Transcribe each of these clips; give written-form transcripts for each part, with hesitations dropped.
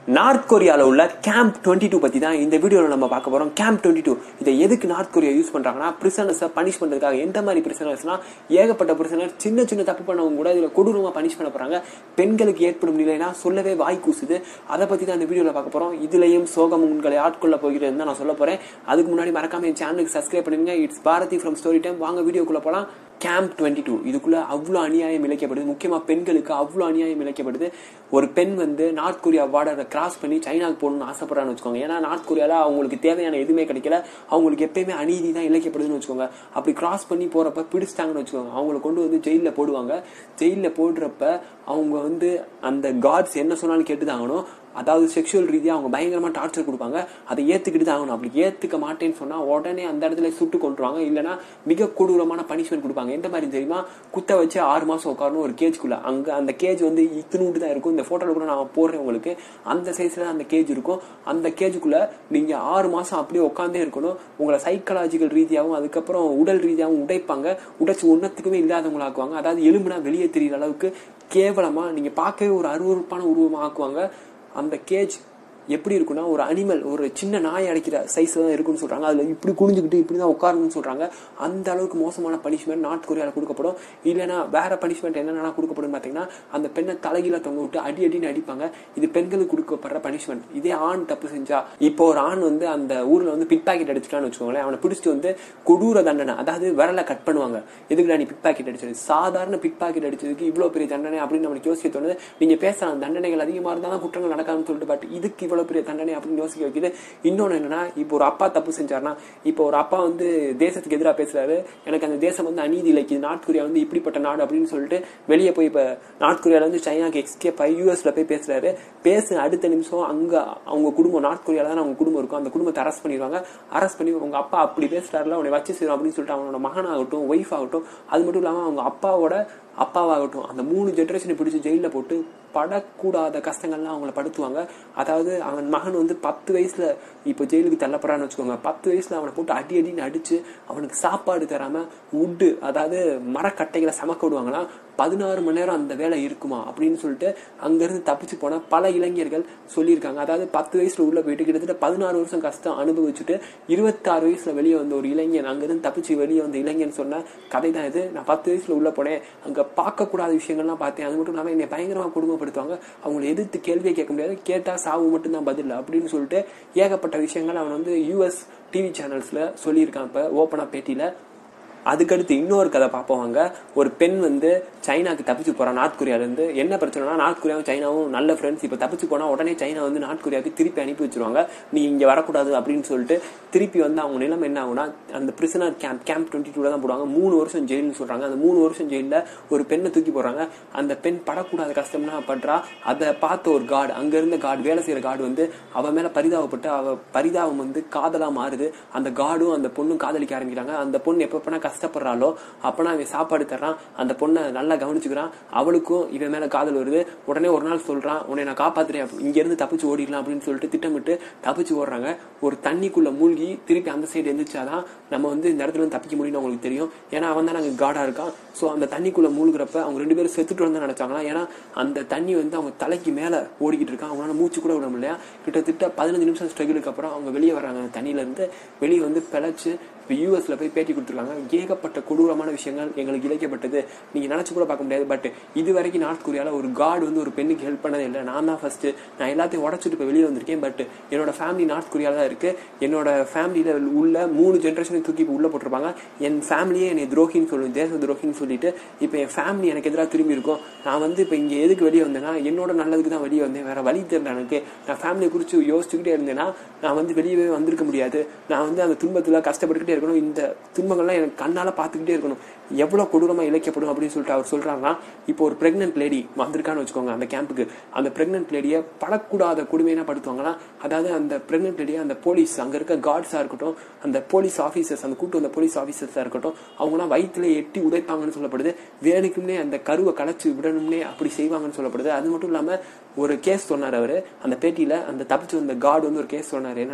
North கொரியாவில் உள்ள camp 22 பற்றி தான் இந்த வீடியோவில் நம்ம பார்க்க போகிறோம். கேம்ப் 22 இதை எதுக்கு நார்த் கொரியா யூஸ் பண்ணுறாங்கன்னா, பிரிசனர்ஸை பனிஷ் பண்ணுறதுக்காக. எந்த மாதிரி பிரிசனர்ஸ்னா, ஏகப்பட்ட பிரிசனர் சின்ன சின்ன தப்பு பண்ணவங்க கூட இதில் கொடூரமாக பனிஷ் பண்ண போகிறாங்க. பெண்களுக்கு ஏற்படும் நிலைனா சொல்லவே வாய் கூசுது. அதை பற்றி தான் இந்த வீடியோவில் பார்க்க போகிறோம். இதுலேயும் சோகம் உங்களை ஆட்கொள்ள போகிறதுன்னு தான் நான் சொல்ல போகிறேன். அதுக்கு முன்னாடி மறக்காம என் சேனலுக்கு சப்ஸ்கிரைப் பண்ணுங்க. It's Bharathi from story time. வாங்க வீடியோக்குள்ளே போகலாம். கேம்ப் 22 இதுக்குள்ள அவ்வளோ அநியாயம் இழைக்கப்படுது. முக்கியமாக பெண்களுக்கு அவ்வளோ அநியாயம் இழைக்கப்படுது. ஒரு பெண் நார்த் கொரியா பார்டரை கிராஸ் பண்ணி சைனாக்கு போகணும்னு ஆசைப்படுறான்னு வச்சுக்கோங்க. ஏன்னா நார்த் கொரியாவில் அவங்களுக்கு தேவையான எதுவுமே கிடைக்கல. அவங்களுக்கு எப்பயுமே அநீதி தான் இழைக்கப்படுதுன்னு வச்சுக்கோங்க. அப்படி கிராஸ் பண்ணி போறப்ப பிடிச்சிட்டாங்கன்னு வச்சுக்கோங்க, அவங்களை கொண்டு ஜெயிலில் போடுவாங்க. ஜெயிலில் போடுறப்ப அவங்க அந்த காட்ஸ் என்ன சொன்னாலும் கேட்டுதான் ஆகணும். அதாவது செக்ஷுவல் ரீதியாக அவங்க பயங்கரமா டார்ச்சர் கொடுப்பாங்க. அதை ஏத்துக்கிட்டு தான் ஆகணும். அப்படி ஏத்துக்க மாட்டேன்னு சொன்னா உடனே அந்த இடத்துல சுட்டு கொண்டுருவாங்க. இல்லைன்னா மிக கொடூரமான பனிஷ்மெண்ட் கொடுப்பாங்க. எந்த மாதிரி தெரியுமா? குத்த வச்சு 6 மாசம் உட்காரணும் ஒரு கேஜ்குள்ள. அங்க அந்த கேஜ் இத்தினூட்டு தான் இருக்கும். இந்த போட்டோல கூட நான் போடுறேன் உங்களுக்கு. அந்த சைஸ்ல அந்த கேஜ் இருக்கும். அந்த கேஜுக்குள்ள நீங்க 6 மாசம் அப்படியே உட்காந்தே இருக்கணும். உங்களை சைக்கலாஜிக்கல் ரீதியாகவும் அதுக்கப்புறம் உடல் ரீதியாகவும் உடைப்பாங்க. உடைச்சு ஒன்னத்துக்குமே இல்லாதவங்களை ஆக்குவாங்க. அதாவது எலும்புனா வெளியே தெரியுற அளவுக்கு கேவலமா நீங்க பார்க்கவே ஒரு அருவருப்பான உருவமா ஆக்குவாங்க. அந்த கேஜ் எப்படி இருக்குன்னா, ஒரு அனிமல், ஒரு சின்ன நாய் அடைக்கிற சைஸ்ல தான் இருக்குன்னு சொல்றாங்க. அதுல இப்படி குனிஞ்சுக்கிட்டு இப்படிதான் உட்காரணும்னு சொல்றாங்க. அந்த அளவுக்கு மோசமான பனிஷ்மெண்ட் நார்த் கொரியால கொடுக்கப்படும். இல்லைன்னா வேற பனிஷ்மெண்ட் என்னென்ன கொடுக்கப்படும் பாத்தீங்கன்னா, அந்த பெண்ணை தலைகீழ தொங்க விட்டு அடின்னு அடிப்பாங்க. இது பெண்களுக்கு கொடுக்கப்படுற பனிஷ்மெண்ட். இதே ஆண் தப்பு செஞ்சா, இப்போ ஒரு ஆண் அந்த ஊர்ல பிக் பாக்கெட் அடிச்சுட்டான்னு வச்சுக்கோங்களேன், அவனை பிடிச்சிட்டு கொடூர தண்டனை, அதாவது விரலை கட் பண்ணுவாங்க. எதுக்குடா நீ பிக் பாக்கெட் அடிச்சது? சாதாரண பிக் பாக்கெட் அடிச்சதுக்கு இவ்வளவு பெரிய தண்டனை அப்படின்னு நம்மளுக்கு யோசிக்க தோணுது. நீங்க பேசலாம் தண்டனைகள் அதிகமா இருந்தாலும் குற்றங்கள் நடக்காதுன்னு சொல்லிட்டு, பட் இதுக்கு இவ்வளவு பெரிய தண்டனை அப்படின்னு யோசிக்க வைக்குது. இன்னொன்னு என்னன்னா, இப்போ ஒரு அப்பா தப்பு செஞ்சாருன்னா, இப்போ ஒரு அப்பா தேசத்துக்கு எதிராக பேசுறாரு, எனக்கு அந்த தேசம் அநீதி இழைக்குது, நார்த் கொரியா இப்படிப்பட்ட நாடு அப்படின்னு சொல்லிட்டு வெளியே போய் இப்ப நார்த் கொரியால சைனாக்கு எஸ்கேப் ஆகி யூஎஸ்ல போய் பேசுறாரு. பேச அடுத்த நிமிஷம் அங்க அவங்க குடும்பம், நார்த் கொரியால தான் அவங்க குடும்பம் இருக்கும், அந்த குடும்பத்தை அரெஸ்ட் பண்ணிடுவாங்க. அரெஸ்ட் பண்ணி உங்க அப்பா அப்படி பேசுறாருல, அவனை வச்சு செய்யும் அப்படின்னு சொல்லிட்டு அவனோட மகனாகட்டும் ஒய்ஃப் ஆகட்டும், அது மட்டும் இல்லாம அவங்க அப்பாவாகட்டும், அந்த 3 ஜெனரேஷனை பிடிச்சி ஜெயில போட்டு படக்கூடாத கஷ்டங்கள்லாம் அவங்கள படுத்துவாங்க. அதாவது அவன் மகன் 10 வயசுல இப்போ ஜெயிலுக்கு தள்ளப்படுறான்னு வச்சுக்கோங்க. 10 வயசுல அவனை போட்டு அடின்னு அடிச்சு அவனுக்கு சாப்பாடு தராம உட்டு, அதாவது மரக்கட்டைகளை சமக்க விடுவாங்கன்னா 16 மணி நேரம் அந்த வேலை இருக்குமா அப்படின்னு சொல்லிட்டு அங்கிருந்து தப்பிச்சு போன பல இளைஞர்கள் சொல்லியிருக்காங்க. அதாவது 10 வயசுல உள்ள போயிட்டு கிட்டத்தட்ட 16 வருஷம் கஷ்டம் அனுபவிச்சுட்டு 26 வயசுல வெளியே வந்த ஒரு இளைஞன், அங்கிருந்து தப்பிச்சு வெளியே வந்த இளைஞன் சொன்ன கதை தான் இது. நான் 10 வயசுல உள்ள போனேன், அங்க பார்க்க கூடாத விஷயங்கள்லாம் பார்த்தேன். அது மட்டும் இல்லாம என்னை பயங்கரமா குடும்பப்படுத்துவாங்க. அவங்களை எதிர்த்து கேள்வியை கேட்க முடியாது, கேட்டா சாவு மட்டும்தான் பதில் அப்படின்னு சொல்லிட்டு ஏகப்பட்ட விஷயங்கள் அவன் யூஎஸ் டிவி சேனல்ஸ்ல சொல்லியிருக்கான். இப்ப ஓப்பனா பேட்டியில. அதுக்கடுத்து இன்னொரு கதை பார்ப்போம். ஒரு பெண் சைனாக்கு தப்பிச்சு போறான் நார்த் கொரியால இருந்து. என்ன பிரச்சனைனா, நார்த் கொரியாவும் சைனாவும் நல்ல ஃப்ரெண்ட்ஸ். இப்ப தப்பிச்சு போனா உடனே சைனா நார்த் கொரியாவுக்கு திருப்பி அனுப்பி வச்சிருவாங்க. நீ இங்க வரக்கூடாது அப்படின்னு சொல்லிட்டு திருப்பி அவங்க நிலைமை என்ன ஆகுனா, அந்த பிரிசனர் கேம்ப் 22 தான் போடுவாங்க. 3 வருஷம் ஜெயில்னு சொல்றாங்க. அந்த 3 வருஷம் ஜெயில ஒரு பெண்ணை தூக்கி போடுறாங்க. அந்த பெண் படக்கூடாத கஷ்டம்னா பண்றா. அதை பார்த்த ஒரு கார்டு, அங்க இருந்த கார்டு, வேலை செய்யற கார்டு அவ மேல பரிதாபப்பட்டு, அவ பரிதாபம் காதலா மாறுது. அந்த கார்டும் அந்த பொண்ணும் காதலிக்க ஆரம்பிக்கிறாங்க. அந்த பொண்ணு எப்ப கஷ்டப்படுறாளோ அப்பனா அவன் சாப்பாடு தர்றான், அந்த பொண்ணை நல்லா கவனிச்சுக்கிறான். அவளுக்கும் இவன் மேல காதல் வருது. உடனே ஒரு நாள் சொல்றான், உன்னை நான் காப்பாத்துறேன், இங்க இருந்து தப்பிச்சு ஓடிடலாம் அப்படின்னு சொல்லிட்டு திட்டமிட்டு தப்பிச்சு ஓடுறாங்க. ஒரு தண்ணிக்குள்ள மூழ்கி திருப்பி அந்த சைடு எந்திரிச்சாதான் நம்ம இந்த இடத்துல தப்பிக்க முடியும்னு அவங்களுக்கு தெரியும். ஏன்னா அவன் தான் அங்க காடா இருக்கான். சோ அந்த தண்ணிக்குள்ள மூழ்கிறப்ப அவங்க 2 பேரும் செத்துட்டு வந்து நினைச்சாங்களா. ஏன்னா அந்த தண்ணி அவங்க தலைக்கு மேல ஓடிக்கிட்டு இருக்கான். அவங்களால மூச்சு கூட விட முடியல. கிட்டத்தட்ட 15 நிமிஷம் ஸ்ட்ரகிளுக்கு அப்புறம் அவங்க வெளியே வர்றாங்க. தண்ணியில இருந்து வெளியே பிழைச்சு இப்போ யூஎஸ்ல போய் பேட்டி கொடுத்துருக்காங்க. ஏகப்பட்ட கொடூரமான விஷயங்கள் எங்களுக்கு இழைக்கப்பட்டது, நீங்க நினைச்சு கூட பார்க்க முடியாது. பட் இது வரைக்கும் நார்த் கொரியால ஒரு கார்டு ஒரு பெண்ணுக்கு ஹெல்ப் பண்ணதே இல்லை. நான் தான் ஃபர்ஸ்ட். நான் எல்லாத்தையும் உடச்சிட்டு இப்போ வெளியே வந்திருக்கேன். பட் என்னோட ஃபேமிலி நார்த் கொரியால தான் இருக்கு. என்னோட ஃபேமிலியில உள்ள 3 ஜெனரேஷனுக்கு தூக்கி உள்ள போட்டிருப்பாங்க. என் ஃபேமிலியே என்னை துரோகின்னு சொல்லுவேன், தேச துரோகின்னு சொல்லிட்டு இப்போ என் ஃபேமிலி எனக்கு எதிராக திரும்பி இருக்கும். நான் இப்போ இங்க எதுக்கு வெளியே வந்தேன்னா, என்னோட நல்லதுக்கு தான் வெளியே வந்தேன். வேற வழி தெரியல எனக்கு. நான் ஃபேமிலியை குறித்து யோசிச்சுக்கிட்டே இருந்தேன்னா நான் வெளியவே வந்திருக்க முடியாது. நான் அந்த துன்பத்துல கஷ்டப்பட்டுக்கிட்டே இருக்கணும். இந்த துன்பங்கள்லாம் எனக்கு கண்ணால பாத்துக்கிட்டே இருக்கணும். எவ்வளவு கொடூரமா இழைக்கப்படும் அப்படின்னு சொல்லிட்டு அவர் சொல்றாருன்னா, இப்போ ஒரு பிரெக்னன்ட் லேடி வந்திருக்கான்னு வச்சுக்கோங்க அந்த கேம்புக்கு. அந்த பிரெக்னன்ட் லேடியை படக்கூடாத கொடுமையா படுத்துவாங்கன்னா, அதாவது அந்த பிரெக்னன்ட் லேடியை அந்த போலீஸ், அங்க இருக்க கார்ட்ஸா இருக்கட்டும், அந்த போலீஸ் ஆபீசர்ஸ், அந்த கூட்டு வந்த போலீஸ் ஆபீசர்ஸா இருக்கட்டும், அவங்கலாம் வயிற்றுல எட்டி உடைப்பாங்கன்னு சொல்லப்படுது. வேணுக்குன்னே அந்த கருவை கலைச்சு விடணும்னே அப்படி செய்வாங்கன்னு சொல்லப்படுது. அது மட்டும் இல்லாம ஒரு கேஸ் சொன்னார் அவரு அந்த பேட்டியில. அந்த தப்பிச்சு வந்த கார்டு ஒரு கேஸ் சொன்னாரு. என்னன்னா,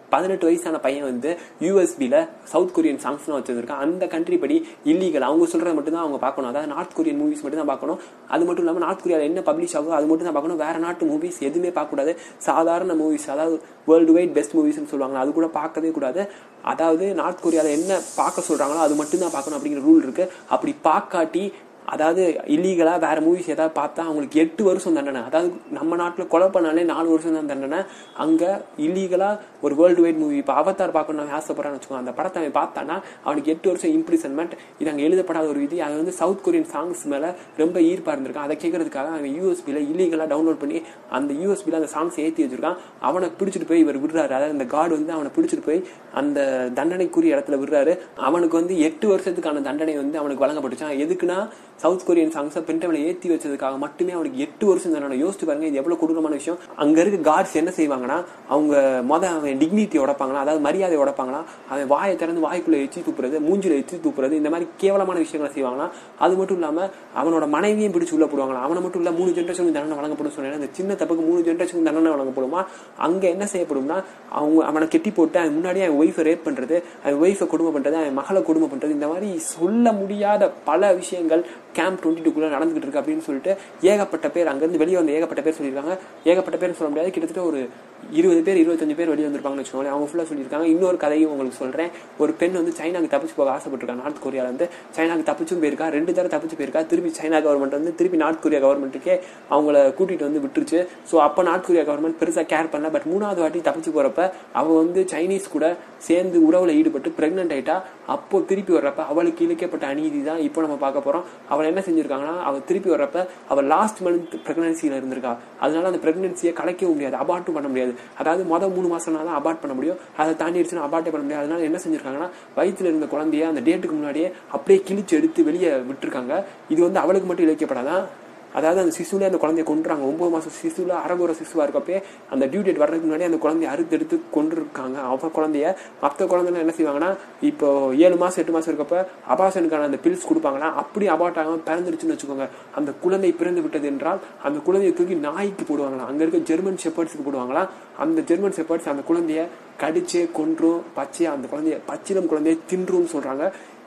18 வயசான பையன் வந்து யூஎஸ்பியில் சவுத் கொரியன் சாங்ஸ்லாம் வச்சிருக்கான். அந்த கண்ட்ரி படி இல்லீகல், அவங்க சொல்றது மட்டும் தான் அவங்க பார்க்கணும். அதாவது நார்த் கொரியன் மூவிஸ் மட்டும் தான் பார்க்கணும். அது மட்டும் இல்லாமல் நார்த் கொரியாவில் என்ன பப்ளிஷ் ஆகும் அது மட்டும் தான் பார்க்கணும். வேற நாட்டு மூவிஸ் எதுவுமே பார்க்கக்கூடாது. சாதாரண மூவிஸ், அதாவது வேர்ல்டு வைட் பெஸ்ட் மூவிஸ்ன்னு சொல்லுவாங்க, அது கூட பார்க்கவே கூடாது. அதாவது நார்த் கொரியாவில் என்ன பார்க்க சொல்றாங்களோ அது மட்டும் தான் பார்க்கணும் அப்படிங்கிற ரூல் இருக்கு. அப்படி பார்க்காட்டி, அதாவது இல்லீகலா வேற மூவிஸ் ஏதாவது பார்த்தா அவங்களுக்கு 8 வருஷம் தண்டனை. அதாவது நம்ம நாட்டில் கொலை பண்ணாலே 4 வருஷம் தான் தண்டனை. அங்க இல்லீகலா ஒரு வேர்ல்டு வைட் மூவி, இப்போ அவதார் பார்க்கணும் ஆசைப்படுறான்னு வச்சுக்கோங்க, அந்த படத்தை அவன் பார்த்தானா அவனுக்கு 8 வருஷம் இம்ப்ரிசன்மெண்ட். இது அங்கே எழுதப்படாத ஒரு விதி. அது வந்து சவுத் கொரியன் சாங்ஸ் மேல ரொம்ப ஈர்ப்பா இருந்திருக்கான். அதை கேட்கறதுக்காக அவன் யூஎஸ்பியில் இல்லீகலா டவுன்லோட் பண்ணி அந்த யூஎஸ்பியில் அந்த சாங்ஸ் ஏற்றி வச்சிருக்கான். அவனை பிடிச்சிட்டு போய் இவர் விடுறாரு. அதாவது இந்த கார்டு வந்து அவனை பிடிச்சிட்டு போய் அந்த தண்டனைக்குரிய இடத்துல விடுறாரு. அவனுக்கு வந்து 8 வருஷத்துக்கான தண்டனை வந்து அவனுக்கு வழங்கப்பட்டுச்சான். எதுக்குன்னா சவுத் கொரியன் சாங்ஸை பென்ட்ரைவ்ல ஏற்றி வச்சதுக்காக மட்டுமே அவனுக்கு 8 வருஷம் தண்டனை. யோசிச்சு பாருங்க, இது எவ்வளவு கொடூரமான விஷயம். அங்க இருக்க கார்ட்ஸ் என்ன செய்வாங்கன்னா, அவங்க அவன் டிக்னிட்டி உடைப்பாங்களா, அதாவது மரியாதை உடைப்பாங்களா, அவன் வாயை திறந்து வாய்க்குள்ள எச்சி தூப்புறது, மூஞ்சில எச்சி தூப்புறது, இந்த மாதிரி கேவலமான விஷயங்களை செய்வாங்களா. அது மட்டும் இல்லாம அவனோட மனைவியும் பிடிச்சு உள்ள போடுவாங்களா. அவனை மட்டும் இல்ல 3 ஜென்ரேஷனுக்கு தண்டனை வழங்கப்படும் சொன்னா, இந்த சின்ன தப்புக்கு 3 ஜென்ரேஷனுக்கு தண்டனை வழங்கப்படுமா. அங்க என்ன செய்யப்படும்னா, அவனை கெட்டி போட்டு அவன் முன்னாடியே அவன் ஒய்ஃபை ரேப் பண்றது, அவன் ஒய்ஃபை கொடுமை பண்றது, அவன் மகளை கொடுமை பண்றது, இந்த மாதிரி சொல்ல முடியாத பல விஷயங்கள் கேம்ப் 22 நடந்துகிட்டு இருக்கு அப்படின்னு சொல்லிட்டு ஏகப்பட்ட பேர் அங்கிருந்து வெளியே வந்து ஏகப்பட்ட பேர் சொல்லியிருக்காங்க. ஏகப்பட்ட பேர் சொல்ல முடியாது, கிட்டத்தட்ட ஒரு 20 பேர் 25 பேர் வெளியே வந்திருப்பாங்கன்னு வச்சுக்கோங்களேன். அவங்க ஃபுல்லா சொல்லியிருக்காங்க. இன்னொரு கதையும் உங்களுக்கு சொல்றேன். ஒரு பெண் வந்து சைனாக்கு தப்பிச்சு போக ஆசைப்பட்டிருக்காங்க. நார்த் கொரியால இருந்து சைனாக்கு தப்பிச்சும் போயிருக்கா, 2 தடவை தப்பிச்சு போயிருக்கா. திருப்பி சைனா கவர்மெண்ட் வந்து திருப்பி நார்த் கொரியா கவர்மெண்ட்டுக்கே அவங்கள கூட்டிட்டு வந்து விட்டுருச்சு. ஸோ அப்போ நார்த் கொரியா கவர்மெண்ட் பெருசா கேர் பண்ணல. பட் 3வது வாட்டி தப்பிச்சு போறப்ப அவ வந்து சைனீஸ் கூட சேர்ந்து உறவுல ஈடுபட்டு பிரெக்னென்ட் ஆயிட்டா. அப்போ திருப்பி வர்றப்ப அவளுக்கு இழைக்கப்பட்ட அநீதி தான் இப்போ நம்ம பார்க்க போறோம். அவள் என்ன செஞ்சிருக்காங்கன்னா, அவள் திருப்பி வர்றப்ப அவள் லாஸ்ட் மந்த் பிரெக்னன்சியில இருந்திருக்கா. அதனால அந்த பிரெக்னன்சியை கலைக்கவும் முடியாது, அபார்ட்டும் பண்ண முடியாது. அதாவது மொதல் 3 மாசம்னா தான் அபார்ட் பண்ண முடியும். அதை தாண்டிடுச்சுன்னா அபார்ட்டே பண்ண முடியாது. அதனால என்ன செஞ்சிருக்காங்கன்னா, வயிற்றுல இருந்த குழந்தைய அந்த டேட்டுக்கு முன்னாடியே அப்படியே கிழிச்சு எடுத்து வெளியே விட்டுருக்காங்க. இது வந்து அவளுக்கு மட்டும் இழைக்கப்படாதான். அதாவது அந்த சிசுல அந்த குழந்தைய கொண்டுறாங்க. 9 மாசம் சிசுல அரகுற சிசுவா இருக்கப்பே அந்த டியூ டேட் வர்றதுக்கு முன்னாடி அந்த குழந்தைய அறுத்து கொண்டிருக்காங்க. அவ குழந்தைய மற்ற குழந்தைலாம் என்ன செய்வாங்கன்னா, இப்போ 7 மாசம் 8 மாசம் இருக்கப்ப அபார்ஷனுக்கான அந்த பில்ஸ் கொடுப்பாங்கன்னா, அப்படி அபார்ட் ஆகாம பிறந்துருச்சுன்னு வச்சுக்கோங்க. அந்த குழந்தை பிறந்து விட்டது என்றால் அந்த குழந்தைய தூக்கி நாய்க்கு போடுவாங்களா. அங்க இருக்க ஜெர்மன் ஷெப்பர்ட்ஸுக்கு போடுவாங்களா. அந்த ஜெர்மன் ஷெப்பர்ட்ஸ் அந்த குழந்தைய கடிச்சே கொன்றும் பச்சையா அந்த குழந்தைய பச்சிலம் குழந்தைய தின்றும் சொல்றாங்க.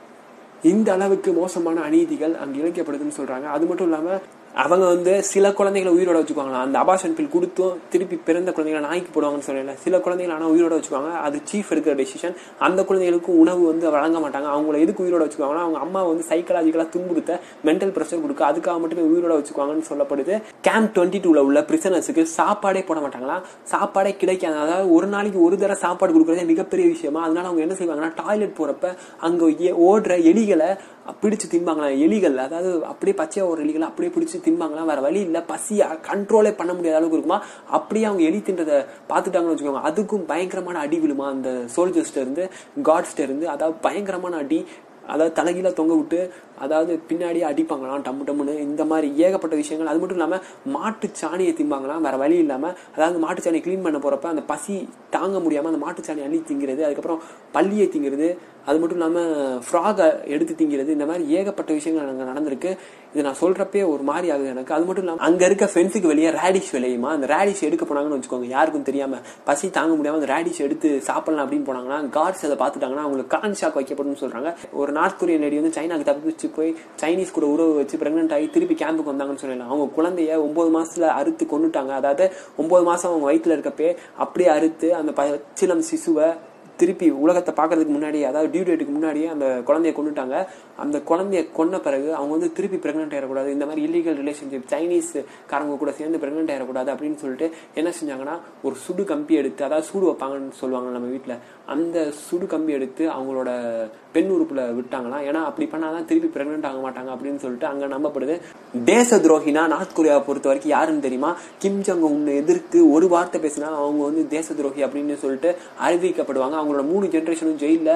இந்த அளவுக்கு மோசமான அநீதிகள் அங்க இழைக்கப்படுதுன்னு சொல்றாங்க. அது மட்டும் இல்லாம அவங்க வந்து சில குழந்தைகளை உயிரோட வச்சுக்குவாங்களா. அந்த அபார்ஷன் பில் கொடுத்தும் திருப்பி பிறந்த குழந்தைகளை நாய்க்கு போடுவாங்கன்னு சொல்லல. சில குழந்தைகள் ஆனால் உயிரோட வச்சுக்குவாங்க. அது சீஃப் எடுக்கிற டெசிஷன். அந்த குழந்தைகளுக்கும் உணவு வந்து வழங்க மாட்டாங்க. அவங்கள எதுக்கு உயிரோட வச்சுக்குவாங்கன்னா, அவங்க அம்மா வந்து சைக்கலாஜிக்கலா துன்புறுத்த, மென்டல் ப்ரெஷர் கொடுக்க, அதுக்காக மட்டுமே உயிரோட வச்சுக்குவாங்கன்னு சொல்லப்படுது. கேம்ப் 22 உள்ள பிரிசனர்ஸுக்கு சாப்பாடே போட மாட்டாங்களா. சாப்பாடே கிடைக்காது. அதாவது ஒரு நாளைக்கு ஒரு தடவை சாப்பாடு கொடுக்கறதே மிகப்பெரிய விஷயமா. அதனால அவங்க என்ன செய்வாங்கன்னா, டாய்லெட் போறப்ப அங்க ஓடுற எலிகளை பிடிச்சு திம்பாங்களாம். எலிகள், அதாவது அப்படியே பச்சையா ஒரு எலிகளை அப்படியே பிடிச்சு திம்பாங்களாம். வேற வழி இல்ல, பசியா கண்ட்ரோலே பண்ண முடியாத அளவுக்கு இருக்குமா. அப்படியே அவங்க எலி தின்றதை பார்த்துட்டாங்கன்னு வச்சுக்கோங்க. அதுக்கும் பயங்கரமான அடி விழுமா அந்த சோல்ஜர்ஸ்ட இருந்து, காட்ஸ்ட இருந்து. அதாவது பயங்கரமான அடி. அதாவது தலைகீழ தொங்க விட்டு, அதாவது பின்னாடியே அடிப்பாங்களாம் டம்மு டம்முன்னு. இந்த மாதிரி ஏகப்பட்ட விஷயங்கள். அது மட்டும் இல்லாம மாட்டு சாணியை திம்பாங்களாம் வேற வழி இல்லாம. அதாவது மாட்டு சாணியை கிளீன் பண்ண போறப்ப அந்த பசி தாங்க முடியாம அந்த மாட்டு சாணி அள்ளி திங்கிறது, அதுக்கப்புறம் பள்ளியை திங்கிறது, அது மட்டும் இல்லாம ஃப்ராகை எடுத்து திங்கிறது. இந்த மாதிரி ஏகப்பட்ட விஷயங்கள் அங்க நடந்திருக்கு. இது நான் சொல்றப்பே ஒரு மாதிரி ஆகுது எனக்கு. அது மட்டும் இல்லாம அங்க இருக்க ஃபென்ஸுக்கு வெளியே ரேடிஷ் விளையுமா. அந்த ரேடிஷ் எடுக்க போனாங்கன்னு வச்சுக்கோங்க, யாருக்கும் தெரியாம பசி தாங்க முடியாம அந்த ரேடிஷ் எடுத்து சாப்பிடலாம் அப்படின்னு போனாங்கன்னா, கார்ட்ஸ் அதை பார்த்துட்டாங்கன்னா அவங்களுக்கு கான் ஷாக் வைக்கப்படும் சொல்றாங்க. ஒரு நார்த் கொரியன் லேடி வந்து சைனாக்கு தப்பிச்சு போய் சைனீஸ் கூட உறவு வச்சு பிரெக்னென்ட் ஆகி திருப்பி கேம்புக்கு வந்தாங்கன்னு சொல்லலாம். அவங்க குழந்தைய 9 மாசத்துல அறுத்து கொண்டுட்டாங்க. அதாவது 9 மாசம் அவங்க வயிற்றுல இருக்கப்பே அப்படியே அறுத்து அந்த பச்சிலம் சிசுவை திருப்பி உலகத்தை பாக்குறதுக்கு முன்னாடி, அதாவது டியூ டேட்டுக்கு முன்னாடியே அந்த குழந்தைய கொண்டுட்டாங்க. அந்த குழந்தைய கொன்ன பிறகு அவங்க வந்து திருப்பி பிரெக்னென்ட் ஆயிடக்கூடாது, இந்த மாதிரி இல்லீகல் ரிலேஷன்ஷிப் சைனீஸ் காரங்க கூட சேர்ந்து பிரெக்னென்ட் ஆயிடக்கூடாது அப்படின்னு சொல்லிட்டு என்ன செஞ்சாங்கன்னா, ஒரு சுடு கம்பி எடுத்து, அதாவது சூடு வைப்பாங்கன்னு சொல்லுவாங்க நம்ம வீட்டுல, அந்த சுடு கம்பி எடுத்து அவங்களோட பெண் உறுப்புல விட்டாங்களாம். ஏன்னா அப்படி பண்ணாதான் திருப்பி பிரெக்னென்ட் ஆக மாட்டாங்க அப்படின்னு சொல்லிட்டு அங்க நம்பப்படுது. தேச துரோகினா நார்த் கொரியாவை பொறுத்த வரைக்கும் யாருன்னு தெரியுமா? கிம் ஜாங் உன் எதிர்த்து ஒரு வார்த்தை பேசினா அவங்க வந்து தேச துரோகி அப்படின்னு சொல்லிட்டு அறிவிக்கப்படுவாங்க. அவங்களோட 3 ஜெனரேஷனும் ஜெயில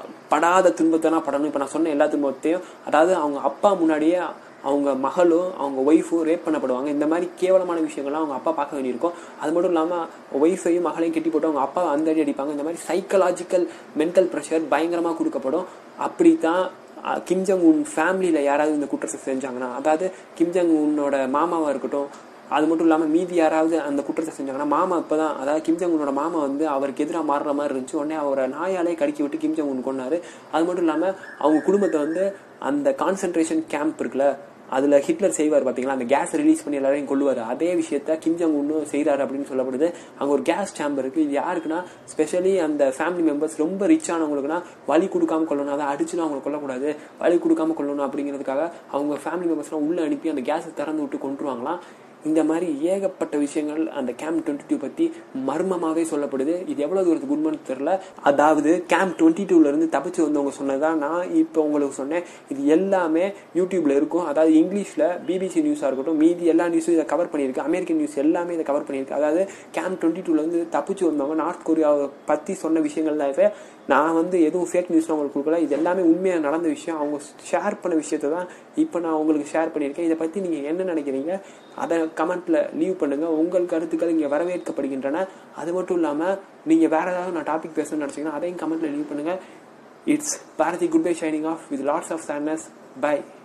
படாத துன்பத்தை படணும். இப்ப நான் சொன்ன எல்லா துன்பத்தையும், அதாவது அவங்க அப்பா முன்னாடியே அவங்க மகளும் அவங்க ஒய்ஃபும் ரேப் பண்ணப்படுவாங்க. இந்த மாதிரி கேவலமான விஷயங்கள்லாம் அவங்க அப்பா பார்க்க வேண்டியிருக்கும். அது மட்டும் இல்லாமல் ஒய்ஃபையும் மகளையும் கட்டி போட்டு அவங்க அப்பா அந்த அடி அடிப்பாங்க. இந்த மாதிரி சைக்கலாஜிக்கல் மென்டல் ப்ரெஷர் பயங்கரமாக கொடுக்கப்படும். அப்படித்தான் கிம் ஜாங் உன் ஃபேமிலியில் யாராவது இந்த குற்றத்தை செஞ்சாங்கன்னா, அதாவது கிம் ஜாங் உன்னோட மாமாவாக இருக்கட்டும், அது மட்டும் இல்லாமல் மீதி யாராவது அந்த குற்றத்தை செஞ்சாங்கன்னா மாமா இப்போதான், அதாவது கிம் ஜாங் உன்னோட மாமா வந்து அவருக்கு எதிராக மாறுற மாதிரி இருந்துச்சு. உடனே அவரை நாயாலே கடிக்கி விட்டு கிம் ஜாங் உன் கொண்டாரு. அது மட்டும் இல்லாமல் அவங்க குடும்பத்தை வந்து அந்த கான்சென்ட்ரேஷன் கேம்ப் இருக்குல்ல, அதுல ஹிட்லர் செய்வார் பாத்தீங்களா, அந்த கேஸ் ரிலீஸ் பண்ணி எல்லாரையும் கொள்ளுவார். அதே விஷயத்த கிம் ஜாங் உன்னும் செய்யறாரு அப்படின்னு சொல்லப்படுது. அங்க ஒரு கேஸ் சேம்பர் இருக்கு. இது யாருக்குன்னா ஸ்பெஷலி அந்த ஃபேமிலி மெம்பர்ஸ் ரொம்ப ரிச் ஆனவங்களுக்குன்னா வலி கொடுக்காம கொள்ளணும், அதை அடிச்சுலாம் அவங்களை கொல்லக்கூடாது, வலி கொடுக்காம கொள்ளணும் அப்படிங்கிறதுக்காக அவங்க ஃபேமிலி மெம்பர்ஸ்லாம் உள்ள அனுப்பி அந்த கேஸை திறந்து விட்டு கொண்டுருவாங்களாம். இந்த மாதிரி ஏகப்பட்ட விஷயங்கள் அந்த கேம்ப் 22 பத்தி மர்மமாவே சொல்லப்படுது. இது எவ்வளவு தூரத்துக்கு உண்மைன்னு தெரியல. அதாவது கேம்ப் 22 இருந்து தப்பிச்சு வந்தவங்க சொன்னதான் நான் இப்போ உங்களுக்கு சொன்னேன். இது எல்லாமே யூடியூப்ல இருக்கும். அதாவது இங்கிலீஷ்ல பிபிசி நியூஸா இருக்கட்டும், மீதி எல்லா நியூஸும் இதை கவர் பண்ணியிருக்கு. அமெரிக்கன் நியூஸ் எல்லாமே இதை கவர் பண்ணியிருக்கு. அதாவது கேம்ப் 22 இருந்து தப்பிச்சு வந்தவங்க நார்த் கொரியாவை பத்தி சொன்ன விஷயங்கள் தான். நான் வந்து எதுவும் ஃபேக் நியூஸ்லாம் உங்களுக்கு கொடுக்கல. இது எல்லாமே உண்மையாக நடந்த விஷயம். அவங்க ஷேர் பண்ண விஷயத்தை தான் இப்போ நான் உங்களுக்கு ஷேர் பண்ணியிருக்கேன். இதை பற்றி நீங்கள் என்ன நினைக்கிறீங்க அதை கமெண்ட்டில் லீவ் பண்ணுங்கள். உங்கள் கருத்துக்கள் இங்கே வரவேற்கப்படுகின்றன. அது மட்டும் இல்லாமல் நீங்கள் வேறு ஏதாவது நான் டாபிக் பேசணும்னு நினச்சிங்கன்னா அதையும் கமெண்ட்டில் லீவ் பண்ணுங்கள். It's Bharathi good bye shining off with lots of sadness. By.